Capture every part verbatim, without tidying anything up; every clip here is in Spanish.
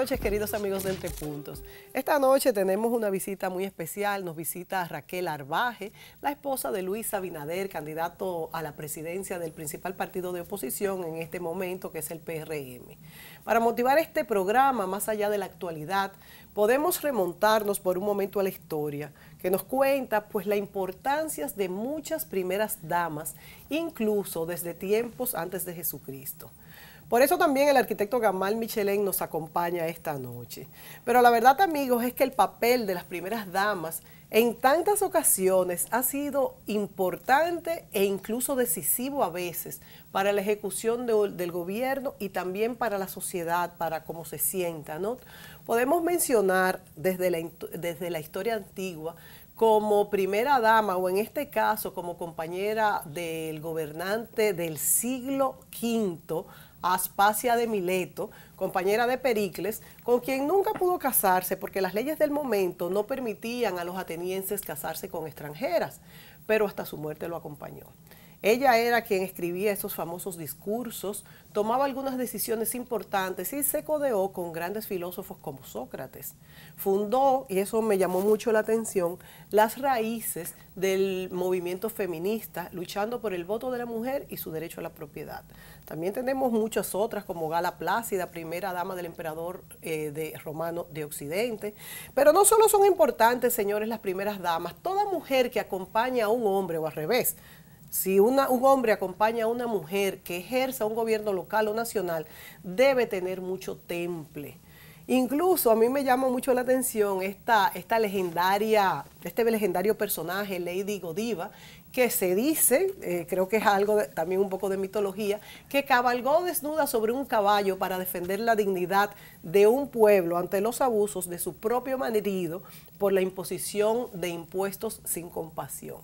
noches, queridos amigos de Entre Puntos. Esta noche tenemos una visita muy especial. Nos visita Raquel Arbaje, la esposa de Luis Abinader, candidato a la presidencia del principal partido de oposición en este momento, que es el P R M. Para motivar este programa, más allá de la actualidad, podemos remontarnos por un momento a la historia, que nos cuenta pues la importancia de muchas primeras damas, incluso desde tiempos antes de Jesucristo. Por eso también el arquitecto Gamal Michelén nos acompaña esta noche. Pero la verdad, amigos, es que el papel de las primeras damas en tantas ocasiones ha sido importante e incluso decisivo a veces para la ejecución de, del gobierno y también para la sociedad, para cómo se sienta, ¿no? Podemos mencionar desde la, desde la historia antigua como primera dama, o en este caso como compañera del gobernante del siglo quinto, Aspasia de Mileto, compañera de Pericles, con quien nunca pudo casarse porque las leyes del momento no permitían a los atenienses casarse con extranjeras, pero hasta su muerte lo acompañó. Ella era quien escribía esos famosos discursos, tomaba algunas decisiones importantes y se codeó con grandes filósofos como Sócrates. Fundó, y eso me llamó mucho la atención, las raíces del movimiento feminista, luchando por el voto de la mujer y su derecho a la propiedad. También tenemos muchas otras, como Gala Plácida, primera dama del emperador eh, de romano de Occidente. Pero no solo son importantes, señores, las primeras damas. Toda mujer que acompaña a un hombre, o al revés, si una, un hombre acompaña a una mujer que ejerza un gobierno local o nacional, debe tener mucho temple. Incluso a mí me llama mucho la atención esta, esta legendaria, este legendario personaje, Lady Godiva, que se dice, eh, creo que es algo de, también un poco de mitología, que cabalgó desnuda sobre un caballo para defender la dignidad de un pueblo ante los abusos de su propio marido por la imposición de impuestos sin compasión.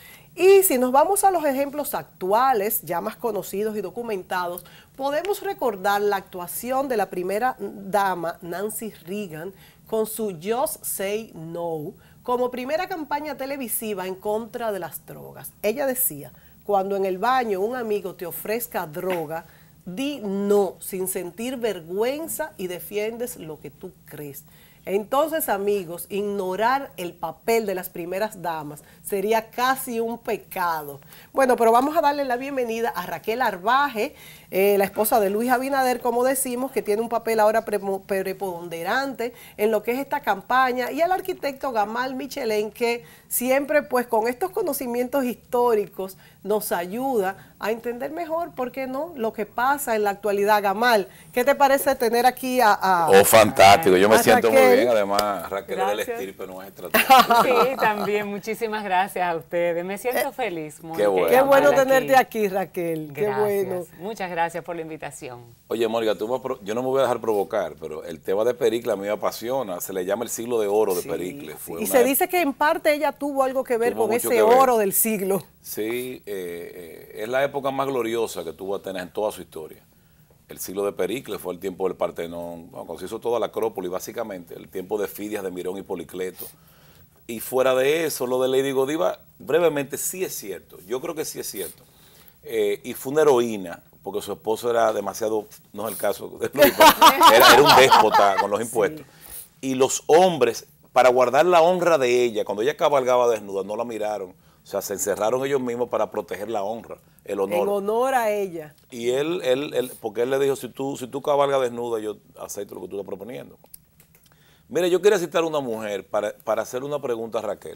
Y si nos vamos a los ejemplos actuales, ya más conocidos y documentados, podemos recordar la actuación de la primera dama, Nancy Reagan, con su Just Say No, como primera campaña televisiva en contra de las drogas. Ella decía, cuando en el baño un amigo te ofrezca droga, di no, sin sentir vergüenza y defiendes lo que tú crees. Entonces, amigos, ignorar el papel de las primeras damas sería casi un pecado. Bueno, pero vamos a darle la bienvenida a Raquel Arbaje, eh, la esposa de Luis Abinader, como decimos, que tiene un papel ahora preponderante en lo que es esta campaña, y al arquitecto Gamal Michelén, que siempre, pues, con estos conocimientos históricos nos ayuda a entender mejor, ¿por qué no?, lo que pasa en la actualidad. Gamal, ¿qué te parece tener aquí a... a oh, fantástico, yo me siento Raquel? Muy bien, además Raquel es del estirpe nuestra. Sí, también, muchísimas gracias a ustedes, me siento eh, feliz. Muy qué bueno, qué bueno aquí. tenerte aquí, Raquel, gracias. Qué bueno. Muchas gracias por la invitación. Oye, Morga, tú me, yo no me voy a dejar provocar, pero el tema de Pericles a mí me apasiona, se le llama el siglo de oro de sí, Pericles. Sí. Y se dice que en parte ella tuvo algo que ver con ese oro del siglo. Sí, eh, eh, es la época más gloriosa que tuvo Atenas en toda su historia. El siglo de Pericles fue el tiempo del Partenón, cuando se hizo toda la Acrópolis, básicamente, el tiempo de Fidias, de Mirón y Policleto. Y fuera de eso, lo de Lady Godiva, brevemente, sí es cierto, yo creo que sí es cierto. Eh, y fue una heroína, porque su esposo era demasiado, no es el caso, era, era un déspota con los impuestos. Sí. Y los hombres, para guardar la honra de ella, cuando ella cabalgaba desnuda, no la miraron. O sea, se encerraron ellos mismos para proteger la honra, el honor. En honor a ella. Y él, él, él porque él le dijo, si tú, si tú cabalgas desnuda, yo acepto lo que tú estás proponiendo. Mire, yo quería citar a una mujer para, para hacer una pregunta a Raquel.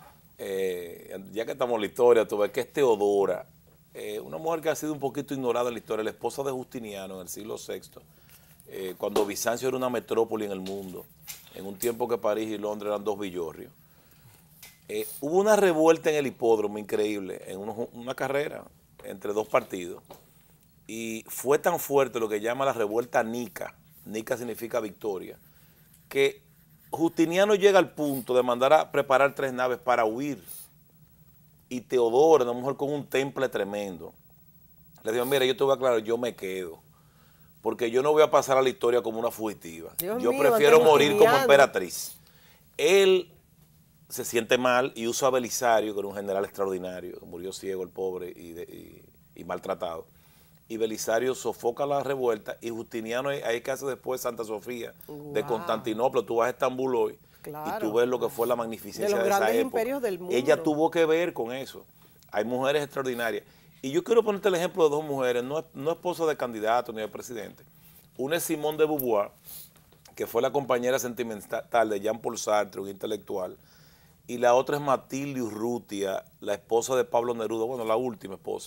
Eh, ya que estamos en la historia, tú ves que es Teodora, eh, una mujer que ha sido un poquito ignorada en la historia, la esposa de Justiniano en el siglo sexto, eh, cuando Bizancio era una metrópoli en el mundo, en un tiempo que París y Londres eran dos villorrios. Eh, hubo una revuelta en el hipódromo increíble, en uno, una carrera entre dos partidos, y fue tan fuerte lo que llama la revuelta Nica, Nica significa victoria, que Justiniano llega al punto de mandar a preparar tres naves para huir, y Teodora, una mujer con un temple tremendo, le dijo, mira, yo te voy a aclarar, yo me quedo, porque yo no voy a pasar a la historia como una fugitiva, Dios yo mío, prefiero morir como emperatriz. Él se siente mal y usa a Belisario, que era un general extraordinario, que murió ciego el pobre y, de, y, y maltratado. y Belisario sofoca la revuelta, y Justiniano ahí que hace después Santa Sofía, wow, de Constantinopla. Tú vas a Estambul hoy, claro, y tú ves lo que fue la magnificencia de, los de esa grandes época. Imperios del mundo. Ella tuvo que ver con eso. Hay mujeres extraordinarias. Y yo quiero ponerte el ejemplo de dos mujeres, no, no esposas de candidato ni de presidente. Una es Simone de Beauvoir, que fue la compañera sentimental de Jean-Paul Sartre, un intelectual, y la otra es Matilde Urrutia, la esposa de Pablo Neruda, bueno, la última esposa.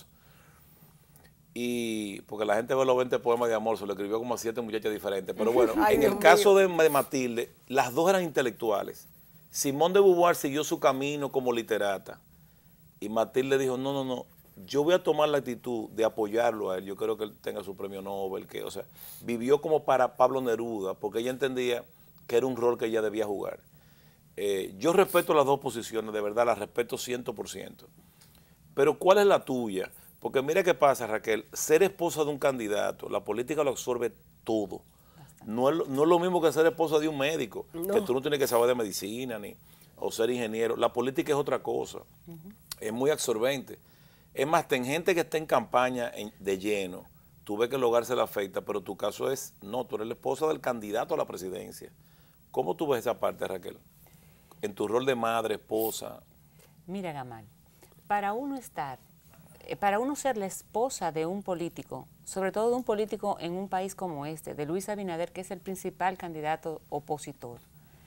Y porque la gente ve los veinte poemas de amor, se lo escribió como a siete muchachas diferentes. Pero bueno, Ay, en Dios el mío. caso de, de Matilde, las dos eran intelectuales. Simone de Beauvoir siguió su camino como literata. Y Matilde dijo, no, no, no, yo voy a tomar la actitud de apoyarlo a él. Yo creo que él tenga su premio Nobel. Que, o sea, vivió como para Pablo Neruda, porque ella entendía que era un rol que ella debía jugar. Eh, yo respeto las dos posiciones, de verdad, las respeto cien por ciento. Pero ¿cuál es la tuya? Porque mira qué pasa, Raquel, ser esposa de un candidato, la política lo absorbe todo. No es, no es lo mismo que ser esposa de un médico, no. que tú no tienes que saber de medicina ni o ser ingeniero. La política es otra cosa, uh-huh. es muy absorbente. Es más, ten gente que está en campaña en, de lleno, tú ves que el hogar se le afecta, pero tu caso es, no, tú eres la esposa del candidato a la presidencia. ¿Cómo tú ves esa parte, Raquel? En tu rol de madre, esposa. Mira, Gamal, para uno estar Para uno ser la esposa de un político, sobre todo de un político en un país como este, de Luis Abinader, que es el principal candidato opositor,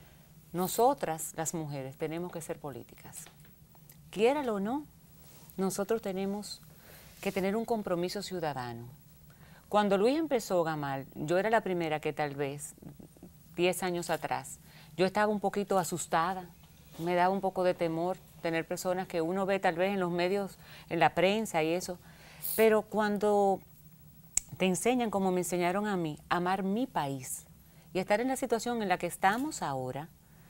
nosotras, las mujeres, tenemos que ser políticas. Quiéralo o no, nosotros tenemos que tener un compromiso ciudadano. Cuando Luis empezó, Gamal, yo era la primera que tal vez, diez años atrás, yo estaba un poquito asustada, me daba un poco de temor tener personas que uno ve tal vez en los medios, en la prensa y eso, pero cuando te enseñan, como me enseñaron a mí, a amar mi país y estar en la situación en la que estamos ahora,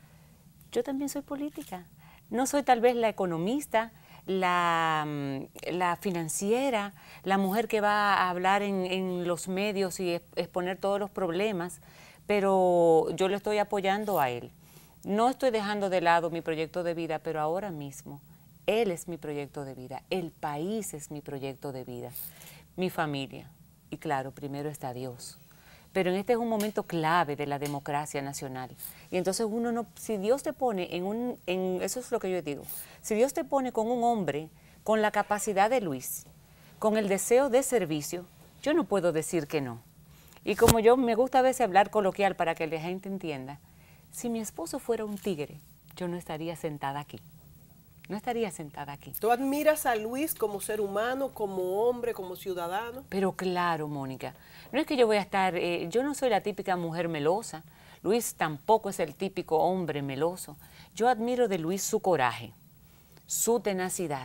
yo también soy política. No soy tal vez la economista, la, la financiera, la mujer que va a hablar en, en los medios y exponer todos los problemas, pero yo le estoy apoyando a él. No estoy dejando de lado mi proyecto de vida, pero ahora mismo él es mi proyecto de vida, el país es mi proyecto de vida, mi familia. Y claro, primero está Dios. Pero en este es un momento clave de la democracia nacional. Y entonces uno no, si Dios te pone en un, en, eso es lo que yo digo, si Dios te pone con un hombre con la capacidad de Luis, con el deseo de servicio, yo no puedo decir que no. Y como yo me gusta a veces hablar coloquial para que la gente entienda, si mi esposo fuera un tigre, yo no estaría sentada aquí. No estaría sentada aquí. ¿Tú admiras a Luis como ser humano, como hombre, como ciudadano? Pero claro, Mónica. No es que yo voy a estar... Eh, yo no soy la típica mujer melosa. Luis tampoco es el típico hombre meloso. Yo admiro de Luis su coraje, su tenacidad,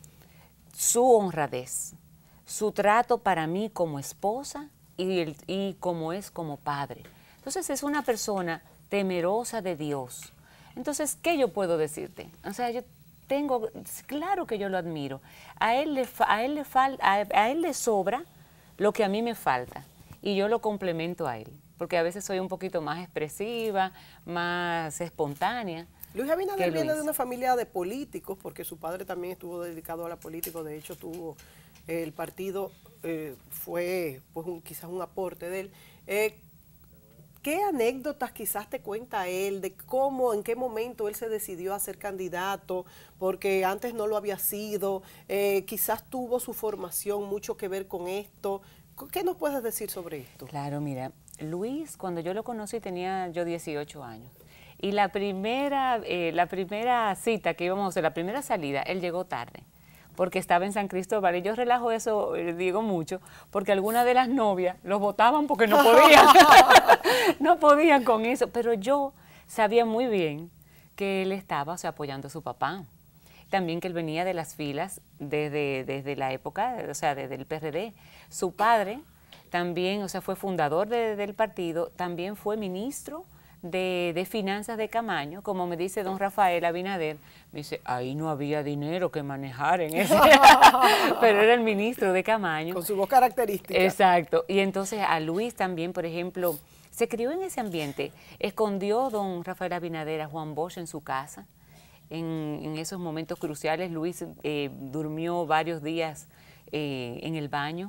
su honradez, su trato para mí como esposa y, el, y como es como padre. Entonces es una persona temerosa de Dios. Entonces, ¿qué yo puedo decirte? O sea, yo tengo, claro que yo lo admiro. A él le, a él le, fal, a, a él le sobra lo que a mí me falta y yo lo complemento a él, porque a veces soy un poquito más expresiva, más espontánea. Luis Abinader viene de una familia de políticos, porque su padre también estuvo dedicado a la política, de hecho tuvo eh, el partido, eh, fue pues un, quizás un aporte de él. Eh, ¿Qué anécdotas quizás te cuenta él de cómo, en qué momento él se decidió a ser candidato? Porque antes no lo había sido, eh, quizás tuvo su formación mucho que ver con esto. ¿Qué nos puedes decir sobre esto? Claro, mira, Luis, cuando yo lo conocí tenía yo dieciocho años. Y la primera, eh, la primera cita que íbamos a hacer, la primera salida, él llegó tarde, porque estaba en San Cristóbal. Y yo relajo eso, eh, digo mucho, porque algunas de las novias los votaban porque no podían. No podían con eso. Pero yo sabía muy bien que él estaba, o sea, apoyando a su papá. También que él venía de las filas desde, desde la época, o sea, desde el P R D. Su padre también, o sea, fue fundador de, del partido, también fue ministro De, de finanzas de Camaño, como me dice don Rafael Abinader, me dice, ahí no había dinero que manejar en ese, pero era el ministro de Camaño. Con su voz característica. Exacto, y entonces a Luis también, por ejemplo, se crió en ese ambiente, escondió don Rafael Abinader a Juan Bosch en su casa, en, en esos momentos cruciales. Luis eh, durmió varios días eh, en el baño,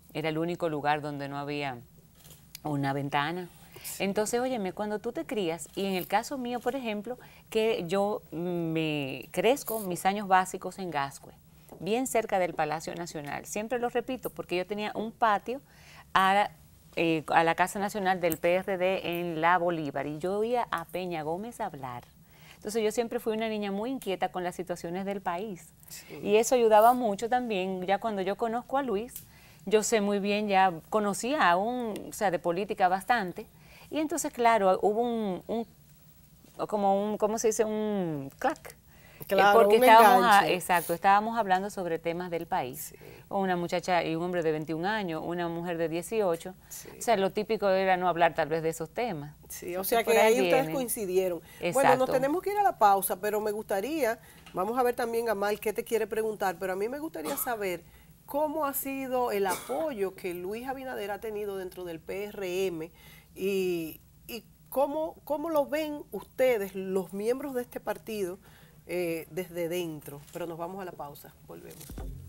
Era el único lugar donde no había una ventana. Entonces, óyeme, cuando tú te crías, y en el caso mío, por ejemplo, que yo me crezco mis años básicos en Gascue, bien cerca del Palacio Nacional. Siempre lo repito porque yo tenía un patio a, eh, a la Casa Nacional del P R D en la Bolívar y yo oía a Peña Gómez hablar. Entonces yo siempre fui una niña muy inquieta con las situaciones del país. Sí. Y eso ayudaba mucho también. Ya cuando yo conozco a Luis, yo sé muy bien, ya conocía aún, o sea, de política bastante. Y entonces, claro, hubo un, un como un, ¿cómo se dice? Un clac. Claro, porque un estábamos, a, enganche. exacto, estábamos hablando sobre temas del país. Sí. Una muchacha y un hombre de veintiún años, una mujer de dieciocho. Sí. O sea, lo típico era no hablar tal vez de esos temas. Sí, o sea Por que ahí viene. ustedes coincidieron. Exacto. Bueno, nos tenemos que ir a la pausa, pero me gustaría, vamos a ver también, Gamal, qué te quiere preguntar, pero a mí me gustaría saber cómo ha sido el apoyo que Luis Abinader ha tenido dentro del P R M y, y cómo, cómo lo ven ustedes, los miembros de este partido, Eh, desde dentro, pero nos vamos a la pausa, volvemos.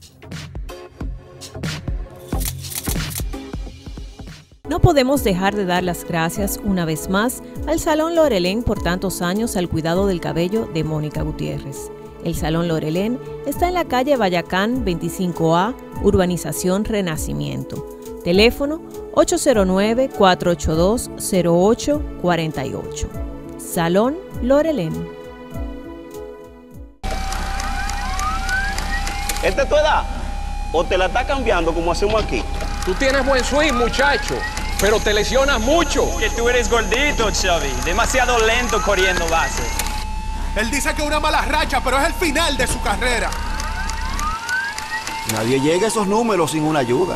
No podemos dejar de dar las gracias una vez más al Salón Lorelén por tantos años al cuidado del cabello de Mónica Gutiérrez. El Salón Lorelén está en la calle Bayacán veinticinco A, Urbanización Renacimiento. Teléfono ocho cero nueve, cuatro ocho dos, cero ocho cuatro ocho. Salón Lorelén. ¿Esta es tu edad? ¿O te la está cambiando como hacemos aquí? Tú tienes buen swing, muchacho, pero te lesionas mucho. Que tú eres gordito, Xavi. Demasiado lento corriendo base. Él dice que una mala racha, pero es el final de su carrera. Nadie llega a esos números sin una ayuda.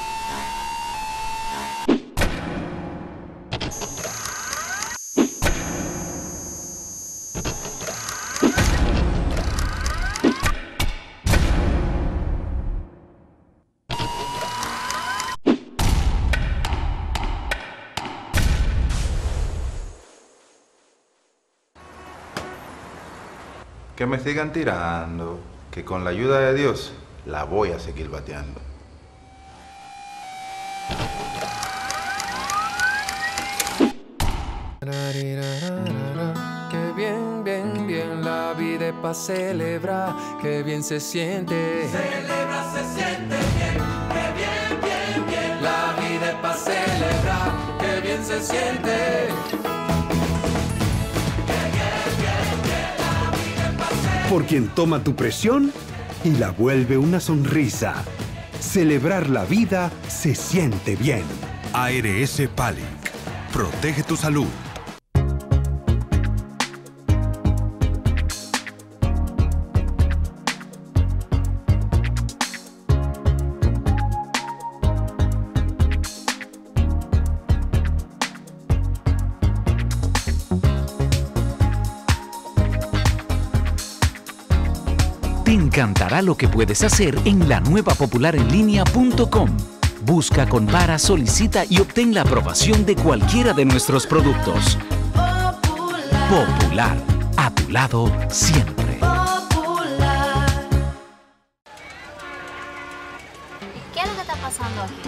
Que me sigan tirando, que con la ayuda de Dios la voy a seguir bateando. Que bien, bien, bien la vida es para celebrar, que bien se siente. Celebra, se siente bien, que bien, bien, bien. La vida es para celebrar, que bien se siente. Por quien toma tu presión y la vuelve una sonrisa. Celebrar la vida se siente bien. A R S Palic. Protege tu salud. Te encantará lo que puedes hacer en la nueva popular en línea punto com. Busca, compara, solicita y obtén la aprobación de cualquiera de nuestros productos. Popular. Popular. A tu lado siempre. Popular. ¿Qué es lo que está pasando aquí?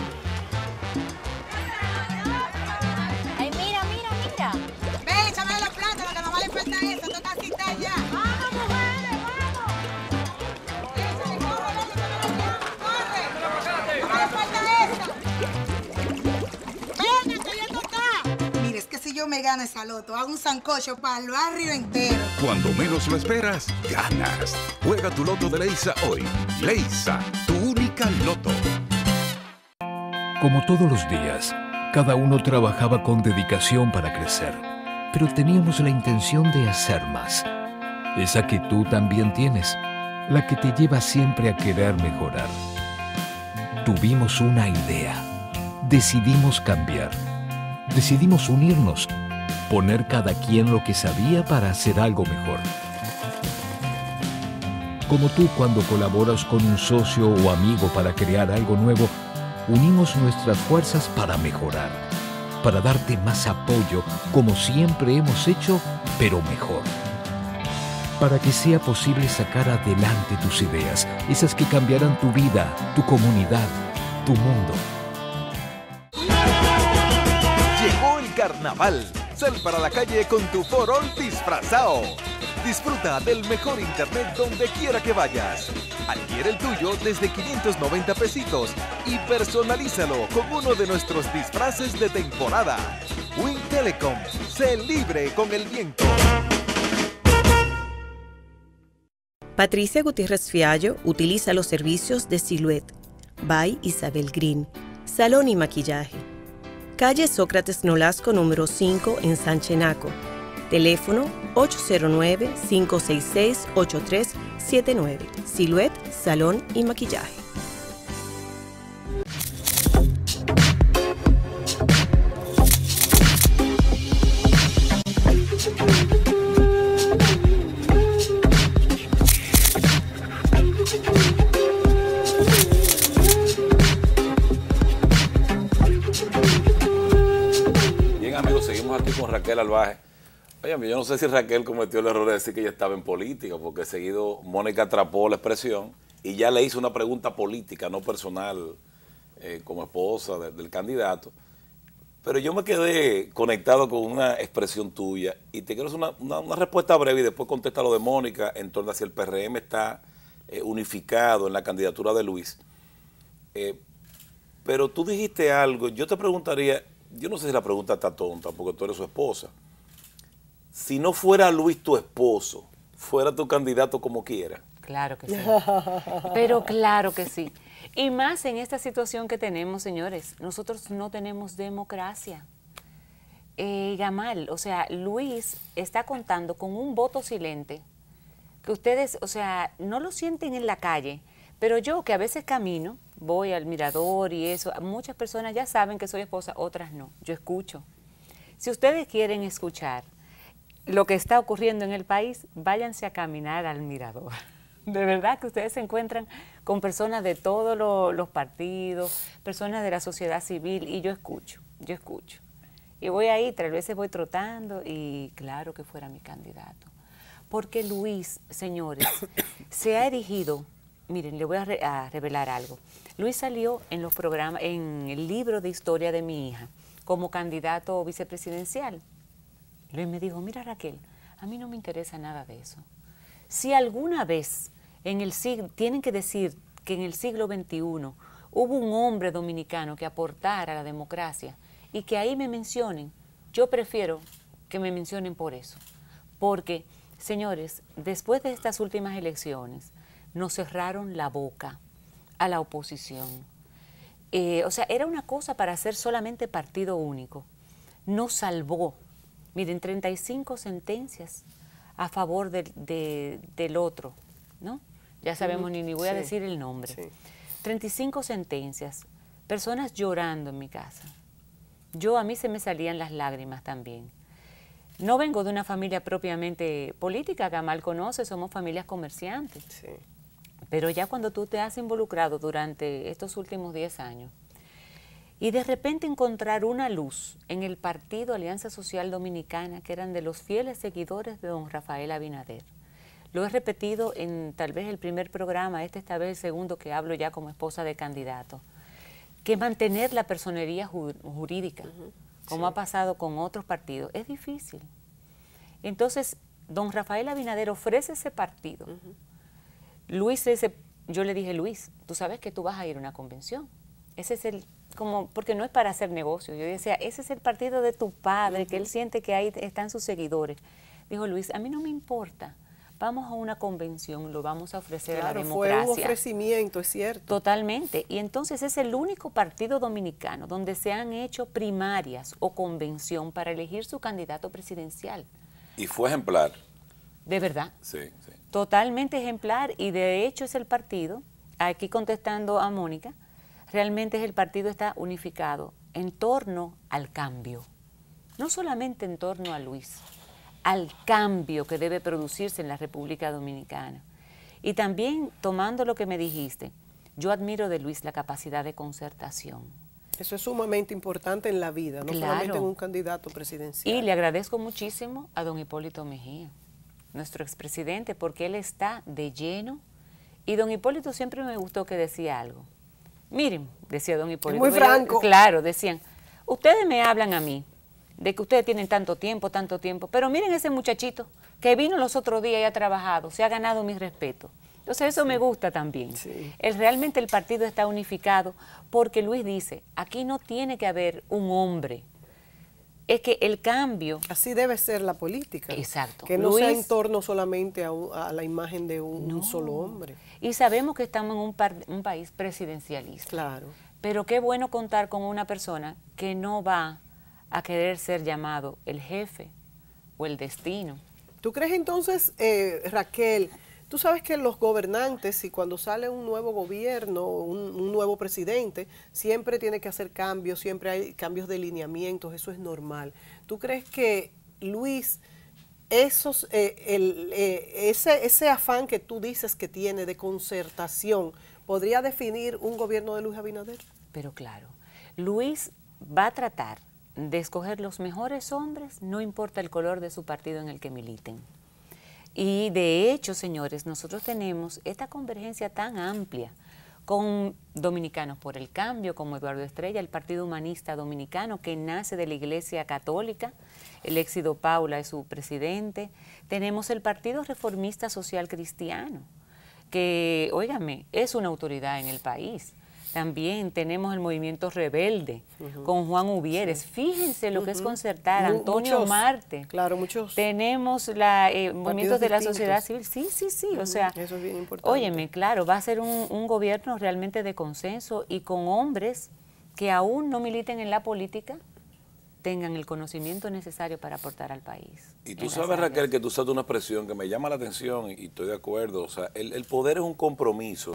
Ay, mira, mira, mira. Ven, échame los plátanos, que nomás le falta eso. Esto casi está ya. ¡Vamos, mujeres, vamos! Échale, corre, corre. Nomás le falta eso. Venga, que ya está. Mire, es que si yo me gano esa loto, hago un sancocho para el barrio entero. Cuando menos lo esperas, ganas. Juega tu loto de Leisa hoy. Leisa, tu única loto. Como todos los días, cada uno trabajaba con dedicación para crecer, pero teníamos la intención de hacer más. Esa que tú también tienes, la que te lleva siempre a querer mejorar. Tuvimos una idea. Decidimos cambiar. Decidimos unirnos, poner cada quien lo que sabía para hacer algo mejor. Como tú cuando colaboras con un socio o amigo para crear algo nuevo, unimos nuestras fuerzas para mejorar, para darte más apoyo como siempre hemos hecho, pero mejor. Para que sea posible sacar adelante tus ideas, esas que cambiarán tu vida, tu comunidad, tu mundo. carnaval. Sal para la calle con tu forol disfrazado. Disfruta del mejor internet donde quiera que vayas. Adquiere el tuyo desde quinientos noventa pesitos y personalízalo con uno de nuestros disfraces de temporada. Win Telecom, sé libre con el viento. Patricia Gutiérrez Fiallo utiliza los servicios de Silhouette by Isabel Green, salón y maquillaje. Calle Sócrates Nolasco número cinco en Sanchenaco. Teléfono ocho cero nueve, cinco seis seis, ocho tres siete nueve. Silhouette, salón y maquillaje. Con Raquel Arbaje. Oye, yo no sé si Raquel cometió el error de decir que ella estaba en política, porque seguido Mónica atrapó la expresión y ya le hizo una pregunta política, no personal, eh, como esposa de, del candidato. Pero yo me quedé conectado con una expresión tuya y te quiero hacer una, una, una respuesta breve y después contesta lo de Mónica en torno a si el P R M está eh, unificado en la candidatura de Luis. Eh, pero tú dijiste algo, yo te preguntaría... Yo no sé si la pregunta está tonta, porque tú eres su esposa. Si no fuera Luis tu esposo, fuera tu candidato como quiera. Claro que sí. Pero claro que sí. Y más en esta situación que tenemos, señores. Nosotros no tenemos democracia. Eh, Gamal, o sea, Luis está contando con un voto silente que ustedes, o sea, no lo sienten en la calle. Pero yo, que a veces camino, voy al mirador y eso, muchas personas ya saben que soy esposa, otras no. Yo escucho. Si ustedes quieren escuchar lo que está ocurriendo en el país, váyanse a caminar al mirador. De verdad que ustedes se encuentran con personas de todos lo, los partidos, personas de la sociedad civil, y yo escucho, yo escucho. Y voy ahí, tres veces voy trotando, y claro que fuera mi candidato. Porque Luis, señores, se ha erigido... Miren, le voy a, re a revelar algo. Luis salió en los programas, en el libro de historia de mi hija, como candidato vicepresidencial. Luis me dijo, mira Raquel, a mí no me interesa nada de eso. Si alguna vez en el siglo, tienen que decir que en el siglo veintiuno hubo un hombre dominicano que aportara a la democracia y que ahí me mencionen, yo prefiero que me mencionen por eso. Porque, señores, después de estas últimas elecciones, nos cerraron la boca a la oposición. Eh, o sea, era una cosa para hacer solamente partido único. Nos salvó, miren, treinta y cinco sentencias a favor de, de, del otro, ¿no? Ya sabemos, ni, ni voy a sí. decir el nombre. Sí. treinta y cinco sentencias, personas llorando en mi casa. Yo, a mí se me salían las lágrimas también. No vengo de una familia propiamente política, Gamal conoce, somos familias comerciantes. Sí. Pero ya cuando tú te has involucrado durante estos últimos diez años y de repente encontrar una luz en el partido Alianza Social Dominicana, que eran de los fieles seguidores de don Rafael Abinader. Lo he repetido en tal vez el primer programa, este esta vez el segundo que hablo ya como esposa de candidato, que mantener la personería jurídica, uh-huh. como sí. ha pasado con otros partidos, es difícil. Entonces, don Rafael Abinader ofrece ese partido. Uh-huh. Luis, ese, yo le dije, Luis, tú sabes que tú vas a ir a una convención. Ese es el, como, porque no es para hacer negocio. Yo decía, ese es el partido de tu padre, uh-huh. que él siente que ahí están sus seguidores. Dijo Luis, a mí no me importa. Vamos a una convención, lo vamos a ofrecer claro, a la democracia. Fue un ofrecimiento, es cierto. Totalmente. Y entonces es el único partido dominicano donde se han hecho primarias o convención para elegir su candidato presidencial. Y fue ejemplar. De verdad. Sí, sí. Totalmente ejemplar, y de hecho es el partido, aquí contestando a Mónica, realmente es el partido está unificado en torno al cambio. No solamente en torno a Luis, al cambio que debe producirse en la República Dominicana. Y también, tomando lo que me dijiste, yo admiro de Luis la capacidad de concertación. Eso es sumamente importante en la vida, no claro. solamente en un candidato presidencial. Y le agradezco muchísimo a don Hipólito Mejía, nuestro expresidente, porque él está de lleno. Y don Hipólito siempre me gustó que decía algo. Miren, decía don Hipólito. Es muy franco. Claro, decían, ustedes me hablan a mí de que ustedes tienen tanto tiempo, tanto tiempo, pero miren ese muchachito que vino los otros días y ha trabajado, se ha ganado mi respeto. Entonces eso sí. me gusta también. Sí. El, realmente el partido está unificado porque Luis dice, aquí no tiene que haber un hombre. Es que el cambio... Así debe ser la política. Exacto. Que no Luis, sea en torno solamente a, un, a la imagen de un, no. un solo hombre. Y sabemos que estamos en un, par, un país presidencialista. Claro. Pero qué bueno contar con una persona que no va a querer ser llamado el jefe o el destino. ¿Tú crees entonces, eh, Raquel, tú sabes que los gobernantes, y cuando sale un nuevo gobierno, un, un nuevo presidente, siempre tiene que hacer cambios, siempre hay cambios de lineamientos, eso es normal. ¿Tú crees que, Luis, esos, eh, el, eh, ese, ese afán que tú dices que tiene de concertación, podría definir un gobierno de Luis Abinader? Pero claro, Luis va a tratar de escoger los mejores hombres, no importa el color de su partido en el que militen. Y de hecho, señores, nosotros tenemos esta convergencia tan amplia con Dominicanos por el Cambio, como Eduardo Estrella, el Partido Humanista Dominicano, que nace de la Iglesia Católica, el Éxodo Paula es su presidente. Tenemos el Partido Reformista Social Cristiano, que, óigame, es una autoridad en el país. También tenemos el Movimiento Rebelde, uh-huh. con Juan Ubieres. Sí. Fíjense lo uh-huh. que es concertar, Antonio muchos, Marte. Claro, muchos. Tenemos la eh, movimientos de la sociedad civil. Sí, sí, sí. Uh-huh. O sea, eso es bien importante. Óyeme, claro, va a ser un, un gobierno realmente de consenso y con hombres que aún no militen en la política, tengan el conocimiento necesario para aportar al país. Y tú sabes, Raquel, que tú usas una expresión que me llama la atención y, y estoy de acuerdo. O sea, el, el poder es un compromiso.